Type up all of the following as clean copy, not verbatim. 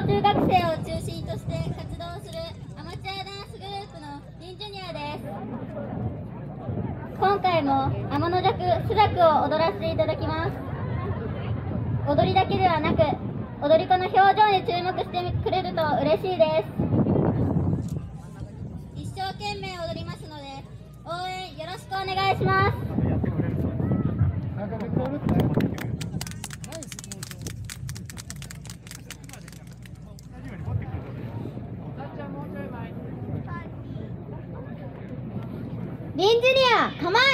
中学生を中心として活動するアマチュアダンスグループのリンジュニアです。今回も天の弱スザクを踊らせていただきます。踊りだけではなく踊り子の表情に注目してくれると嬉しいです。一生懸命踊りますので応援よろしくお願いします。リンジュニア構え。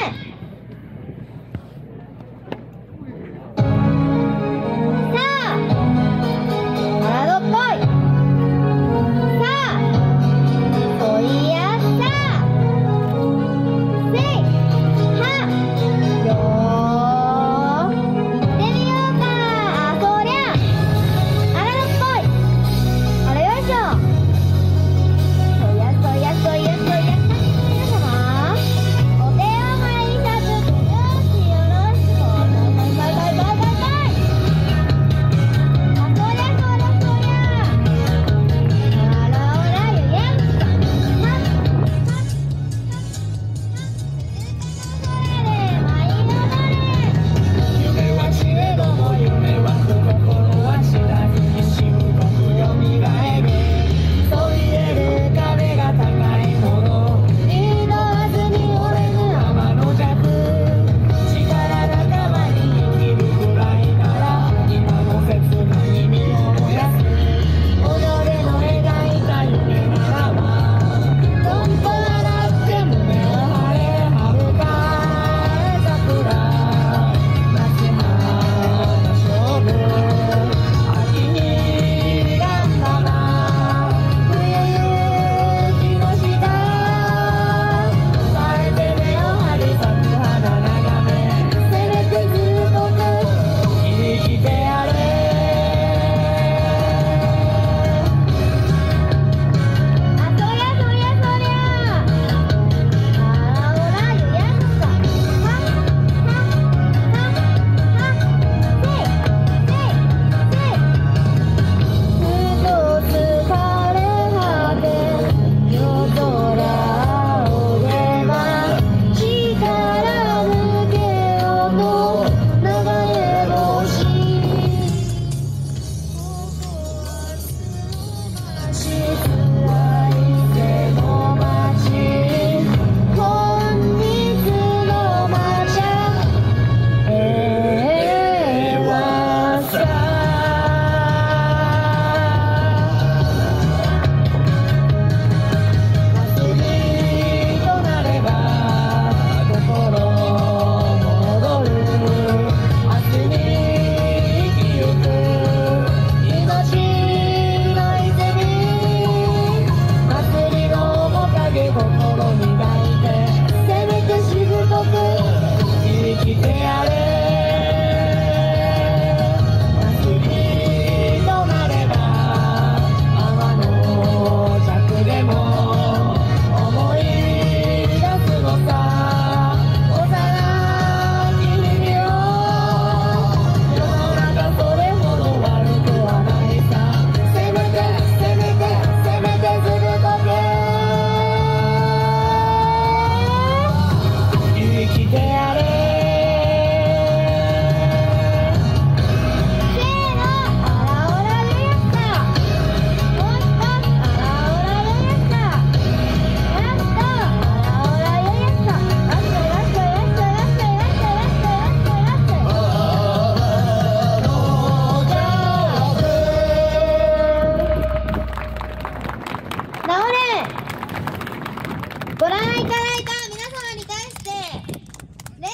ご覧いただいた皆様に対して礼、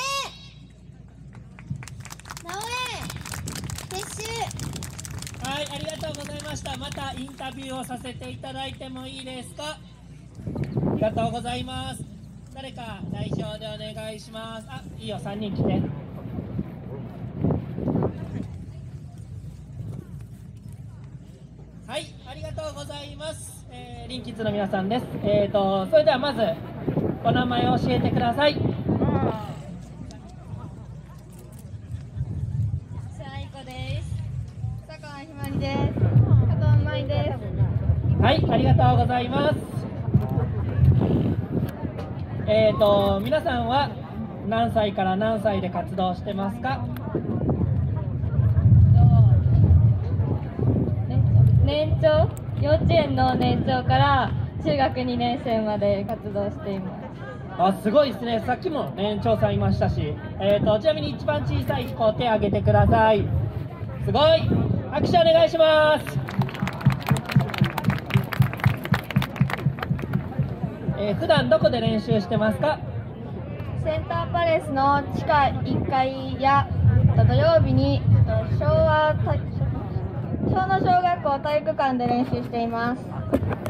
直江、撤収。 はい、ありがとうございました。またインタビューをさせていただいてもいいですか。ありがとうございます。誰か代表でお願いします。あ、いいよ、3人来て。はい、ありがとうございます。リンキッズの皆さんです。それではまずお名前を教えてください。 さあいこです。佐川ひまりです。加藤真歳です。 はい、ありがとうございます。皆さんは何歳から何歳で活動してますか？ 幼稚園の年長から中学2年生まで活動しています。 あ、すごいですね。さっきも年長さんいましたし、ちなみに一番小さい子、手挙げてください。すごい。拍手お願いします。普段どこで練習してますか？ センターパレスの地下1階や土曜日に小野小学校体育館で練習しています。